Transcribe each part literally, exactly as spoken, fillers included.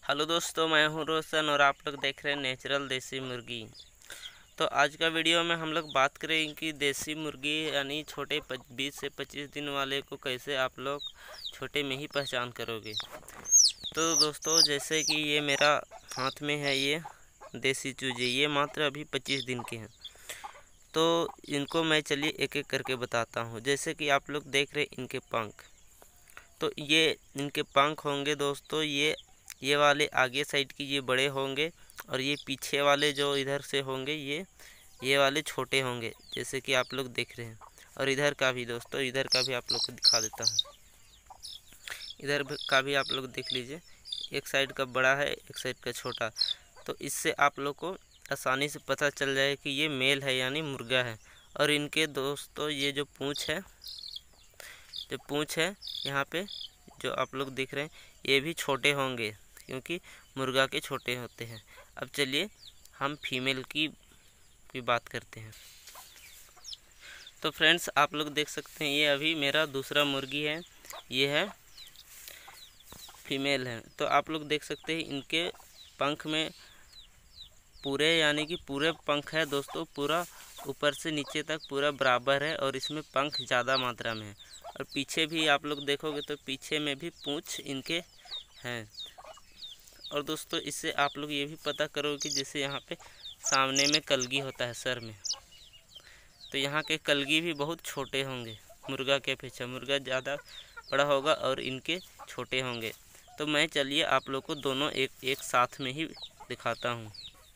Hello दोस्तों, मैं हूं रोशन और आप लोग देख रहे हैं नेचुरल देसी मुर्गी। तो आज का वीडियो में हम लोग बात करेंगे कि देसी मुर्गी यानी छोटे बीस से पच्चीस दिन वाले को कैसे आप लोग छोटे में ही पहचान करोगे। तो दोस्तों, जैसे कि ये मेरा हाथ में है ये देसी चूजे, ये मात्र अभी पच्चीस दिन के हैं। तो इनको मैं चलिए एक एक करके बताता हूँ। जैसे कि आप लोग देख रहे हैं इनके पंख, तो ये इनके पंख होंगे दोस्तों, ये ये वाले आगे साइड की ये बड़े होंगे और ये पीछे वाले जो इधर से होंगे ये ये वाले छोटे होंगे, जैसे कि आप लोग देख रहे हैं। और इधर का भी दोस्तों, इधर का भी आप लोग को दिखा देता हूँ। इधर का भी आप लोग देख लीजिए, एक साइड का बड़ा है, एक साइड का छोटा। तो इससे आप लोग को आसानी से पता चल जाए कि ये मेल है यानी मुर्गा है। और इनके दोस्तों ये जो पूँछ है, जो पूँछ है यहाँ पे जो आप लोग देख रहे हैं, ये भी छोटे होंगे क्योंकि मुर्गा के छोटे होते हैं। अब चलिए हम फीमेल की की बात करते हैं। तो फ्रेंड्स, आप लोग देख सकते हैं ये अभी मेरा दूसरा मुर्गी है, ये है फीमेल है। तो आप लोग देख सकते हैं इनके पंख में पूरे यानी कि पूरे पंख है दोस्तों, पूरा ऊपर से नीचे तक पूरा बराबर है और इसमें पंख ज़्यादा मात्रा में है। और पीछे भी आप लोग देखोगे तो पीछे में भी पूँछ इनके हैं। और दोस्तों, इससे आप लोग ये भी पता करो कि जैसे यहाँ पे सामने में कलगी होता है सर में, तो यहाँ के कलगी भी बहुत छोटे होंगे मुर्गा के अपेक्षा। मुर्गा ज़्यादा बड़ा होगा और इनके छोटे होंगे। तो मैं चलिए आप लोग को दोनों एक एक साथ में ही दिखाता हूँ।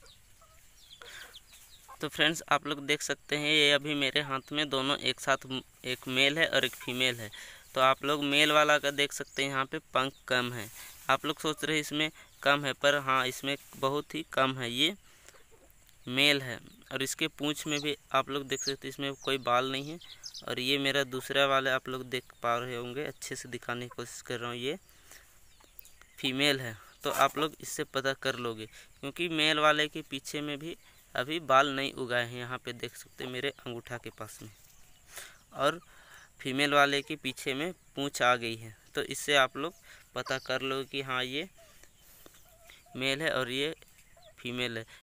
तो फ्रेंड्स, आप लोग देख सकते हैं ये अभी मेरे हाथ में दोनों एक साथ, एक मेल है और एक फीमेल है। तो आप लोग मेल वाला का देख सकते हैं यहाँ पे पंख कम है। आप लोग सोच रहे हैं इसमें कम है, पर हाँ इसमें बहुत ही कम है, ये मेल है। और इसके पूँछ में भी आप लोग देख सकते हैं इसमें कोई बाल नहीं है। और ये मेरा दूसरा वाला आप लोग देख पा रहे होंगे, अच्छे से दिखाने की कोशिश कर रहा हूँ, ये फीमेल है। तो आप लोग इससे पता कर लोगे क्योंकि मेल वाले के पीछे में भी अभी बाल नहीं उगाए हैं, यहाँ पे देख सकते हैं मेरे अंगूठा के पास में। और फीमेल वाले के पीछे में पूँछ आ गई है। तो इससे आप लोग पता कर लो कि हाँ ये मेल है और ये फीमेल है।